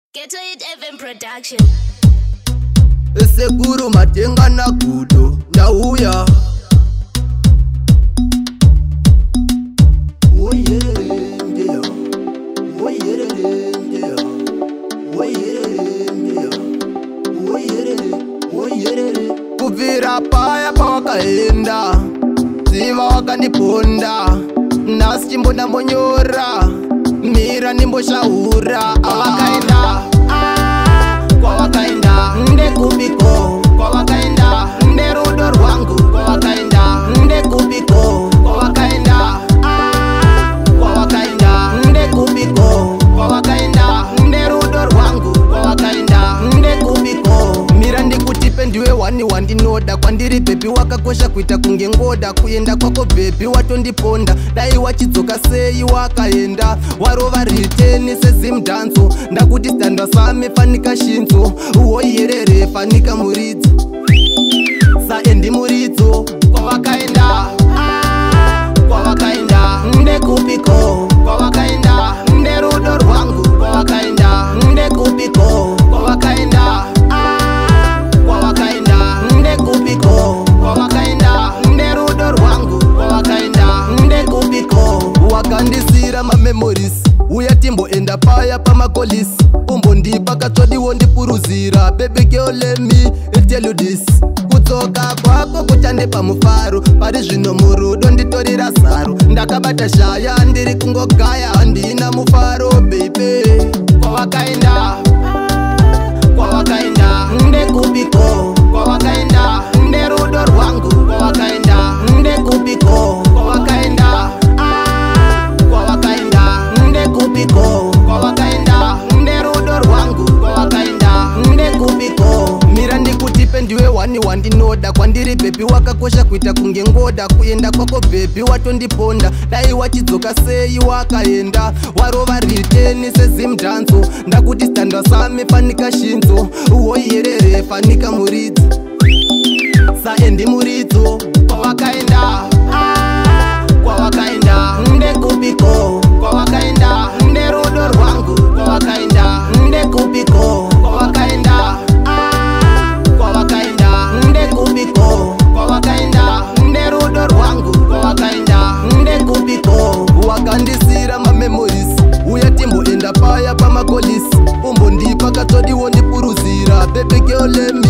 Get to it, Evan Production. Seguro matenga na kudo ndauya. Kuvira paya pawakaenda ziva wakandiponda nasi chimbona monyora mira nimboshaura awakaenda kwawakaenda ndekubiko kwawakaenda nderudo rwangu kwawakaenda ndekubiko kwawakaenda kwawakaenda ndekubiko kwawakaenda nderudo rwangu kwawakaenda ndekubiko mira ndikutipe ndiwe wani wandinoda kwandiri bhebi wakakosha kuita kunge ngoda kuenda kwako bhebi watondiponda dai wachidzoka sei wakaenda warova riteni sezimdhanzo ndakuti standwa same fanika shinzo uwoyerere fanika muridzo saendi muridzo kwavakaenda kwavakaenda ndekupiko kwavakaenda nderudo rwangu kwavakaenda ndekupiko kwavakaenda kwavakaenda ndekupiko kwavakaenda nderudo rwangu kwavakaenda ndekupiko wakandisira mamemories uya timboenda paya pamakolisi umbondipa katsvodiwo ndipuruzira baby girl let me tell you this kutsoka kwako kuchandipa mufaro pari zvino murudo nditorira zaro ndakabata shaya ndiri kungogaya handina mufaro baby kwavakaenda kwavakaenda ndekupiko kwavakaenda nderudo rwangu kwavakaenda ndekupiko kwavakaenda kwavakaenda ndekupiko kwavakaenda nderudo rwangu kwavakaenda ndekupiko mira ndikutipe ndiwe wani wandinoda kwandiri bhebi wakakosha kuita kunge ngoda kuenda kwako bhebi watondiponda dai wachidzoka sei wakaenda warova riteni sezimdhanzo ndakuti standwa same fanika shinzo uwoyerere fanika muridzo saendi muridzo kwavakaenda kwavakaenda ndekupiko kwavakaenda nderudo rwangu kwavakaenda ndekupiko kwavakaenda kwavakaenda ndekupiko kwavakaenda nderudo rwangu kwavakaenda ndekupiko wakandisira mamemories uya timboenda paya pamakolisi umbondipa katsvodiwo ndipuruzira baby girl let me